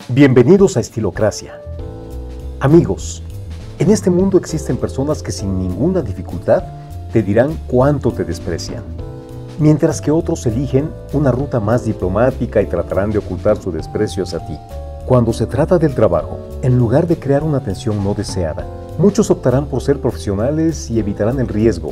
Bienvenidos a Estilocracia. Amigos, en este mundo existen personas que sin ninguna dificultad te dirán cuánto te desprecian, mientras que otros eligen una ruta más diplomática y tratarán de ocultar su desprecio hacia ti. Cuando se trata del trabajo, en lugar de crear una tensión no deseada, muchos optarán por ser profesionales y evitarán el riesgo,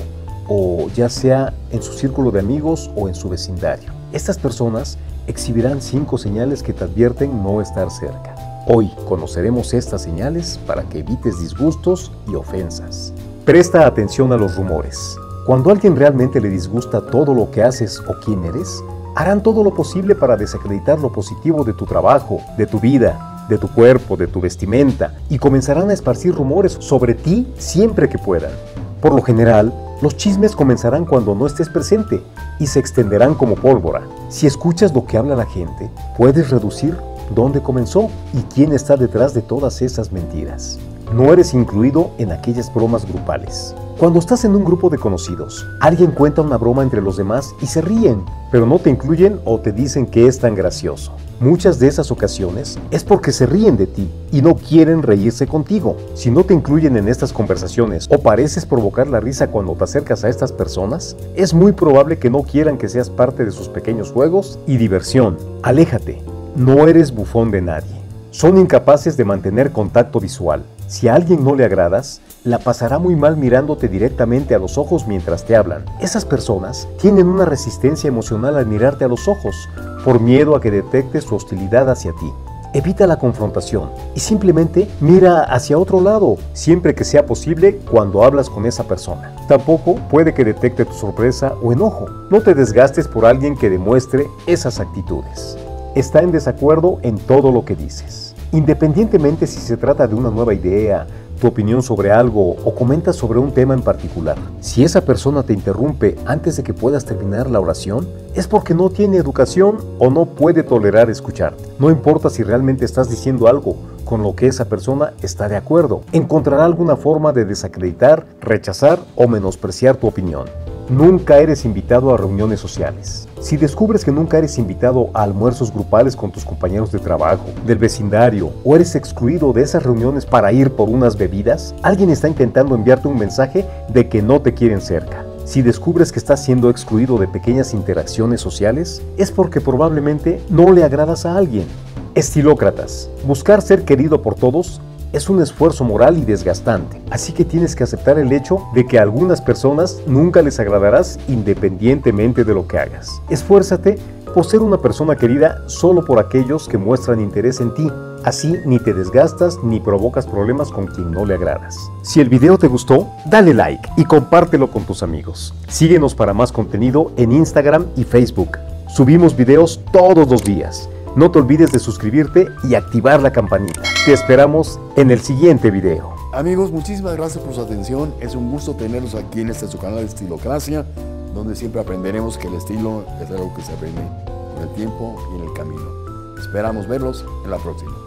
o ya sea en su círculo de amigos o en su vecindario. Estas personas exhibirán 5 señales que te advierten no estar cerca. Hoy conoceremos estas señales para que evites disgustos y ofensas. Presta atención a los rumores. Cuando a alguien realmente le disgusta todo lo que haces o quién eres, harán todo lo posible para desacreditar lo positivo de tu trabajo, de tu vida, de tu cuerpo, de tu vestimenta, y comenzarán a esparcir rumores sobre ti siempre que puedan. Por lo general, los chismes comenzarán cuando no estés presente y se extenderán como pólvora. Si escuchas lo que habla la gente, puedes reducir dónde comenzó y quién está detrás de todas esas mentiras. No eres incluido en aquellas bromas grupales. Cuando estás en un grupo de conocidos, alguien cuenta una broma entre los demás y se ríen, pero no te incluyen o te dicen que es tan gracioso. Muchas de esas ocasiones es porque se ríen de ti y no quieren reírse contigo. Si no te incluyen en estas conversaciones o pareces provocar la risa cuando te acercas a estas personas, es muy probable que no quieran que seas parte de sus pequeños juegos y diversión. Aléjate, no eres bufón de nadie. Son incapaces de mantener contacto visual. Si a alguien no le agradas, la pasará muy mal mirándote directamente a los ojos mientras te hablan. Esas personas tienen una resistencia emocional al mirarte a los ojos, por miedo a que detectes su hostilidad hacia ti. Evita la confrontación y simplemente mira hacia otro lado, siempre que sea posible cuando hablas con esa persona. Tampoco puede que detecte tu sorpresa o enojo. No te desgastes por alguien que demuestre esas actitudes. Está en desacuerdo en todo lo que dices. Independientemente si se trata de una nueva idea, tu opinión sobre algo o comentas sobre un tema en particular. Si esa persona te interrumpe antes de que puedas terminar la oración, es porque no tiene educación o no puede tolerar escucharte. No importa si realmente estás diciendo algo con lo que esa persona está de acuerdo. Encontrará alguna forma de desacreditar, rechazar o menospreciar tu opinión. Nunca eres invitado a reuniones sociales. Si descubres que nunca eres invitado a almuerzos grupales con tus compañeros de trabajo, del vecindario, o eres excluido de esas reuniones para ir por unas bebidas, alguien está intentando enviarte un mensaje de que no te quieren cerca. Si descubres que estás siendo excluido de pequeñas interacciones sociales, es porque probablemente no le agradas a alguien. Estilócratas. Buscar ser querido por todos es un esfuerzo moral y desgastante, así que tienes que aceptar el hecho de que a algunas personas nunca les agradarás independientemente de lo que hagas. Esfuérzate por ser una persona querida solo por aquellos que muestran interés en ti. Así ni te desgastas ni provocas problemas con quien no le agradas. Si el video te gustó, dale like y compártelo con tus amigos. Síguenos para más contenido en Instagram y Facebook. Subimos videos todos los días. No te olvides de suscribirte y activar la campanita. Te esperamos en el siguiente video. Amigos, muchísimas gracias por su atención. Es un gusto tenerlos aquí en su canal de Estilocracia, donde siempre aprenderemos que el estilo es algo que se aprende con el tiempo y en el camino. Esperamos verlos en la próxima.